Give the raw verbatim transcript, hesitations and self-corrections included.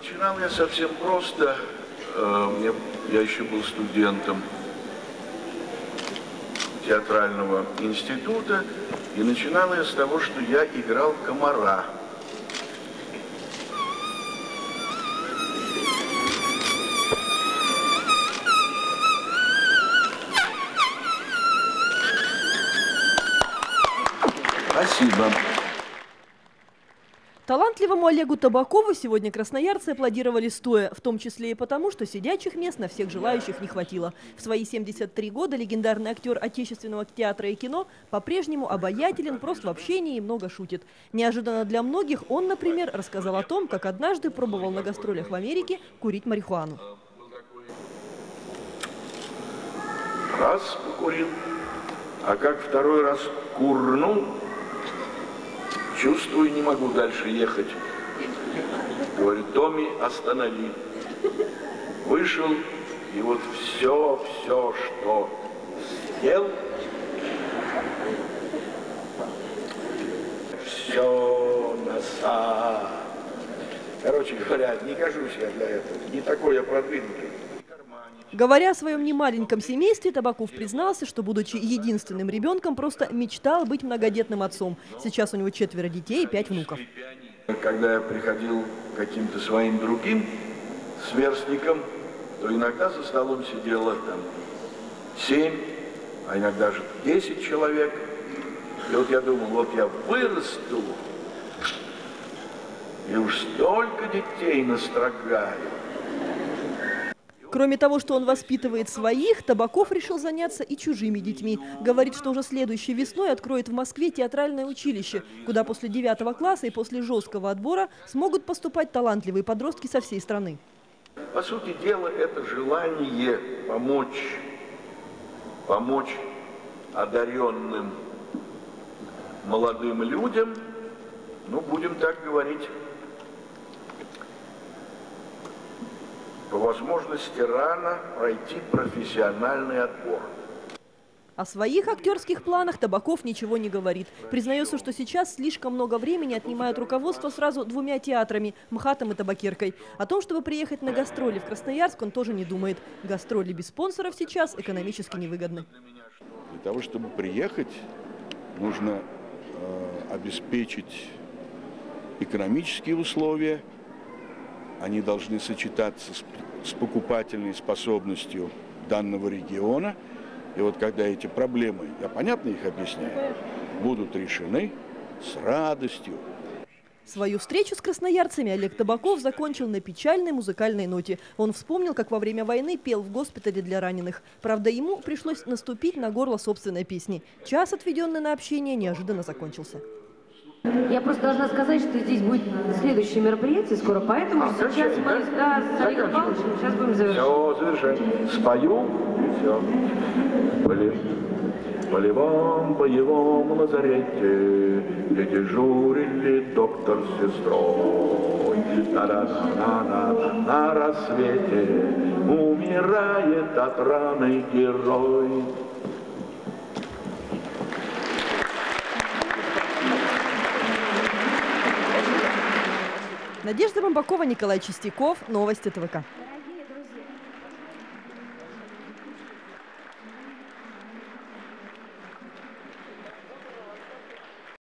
Начинал я совсем просто. Мне, я еще был студентом театрального института. И начинал я с того, что я играл комара. Спасибо. Талантливому Олегу Табакову сегодня красноярцы аплодировали стоя, в том числе и потому, что сидячих мест на всех желающих не хватило. В свои семьдесят три года легендарный актер отечественного театра и кино по-прежнему обаятелен, прост в общении и много шутит. Неожиданно для многих он, например, рассказал о том, как однажды пробовал на гастролях в Америке курить марихуану. Раз покурил, а как второй раз курнул, чувствую, не могу дальше ехать. Говорю, Томми, останови. Вышел, и вот все, все, что съел, все носа. Короче говоря, не гожусь я для этого, не такой я продвинутый. Говоря о своем немаленьком семействе, Табаков признался, что, будучи единственным ребенком, просто мечтал быть многодетным отцом. Сейчас у него четверо детей и пять внуков. Когда я приходил к каким-то своим другим сверстникам, то иногда за столом сидело там семь, а иногда даже десять человек. И вот я думал, вот я вырасту, и уж столько детей настрогаю. Кроме того, что он воспитывает своих, Табаков решил заняться и чужими детьми. Говорит, что уже следующей весной откроет в Москве театральное училище, куда после девятого класса и после жесткого отбора смогут поступать талантливые подростки со всей страны. По сути дела, это желание помочь, помочь одаренным молодым людям, ну, будем так говорить, по возможности рано пройти профессиональный отбор. О своих актерских планах Табаков ничего не говорит. Признается, что сейчас слишком много времени отнимает руководство сразу двумя театрами – МХАТом и Табакеркой. О том, чтобы приехать на гастроли в Красноярск, он тоже не думает. Гастроли без спонсоров сейчас экономически невыгодны. Для того, чтобы приехать, нужно э, обеспечить экономические условия. Они должны сочетаться с, с покупательной способностью данного региона. И вот когда эти проблемы, я понятно их объясняю, будут решены с радостью. Свою встречу с красноярцами Олег Табаков закончил на печальной музыкальной ноте. Он вспомнил, как во время войны пел в госпитале для раненых. Правда, ему пришлось наступить на горло собственной песни. Час, отведенный на общение, неожиданно закончился. Я просто должна сказать, что здесь будет следующее мероприятие скоро, поэтому а, сейчас мы да, с Олегом Павловичем сейчас будем завершать. Все, завершаем. Спою, все. Были в полевом боевом лазарете, где дежурили доктор с сестрой. На-на-на-на-на, на рассвете умирает от раны герой. Надежда Бамбакова, Николай Чистяков. Новости ТВК.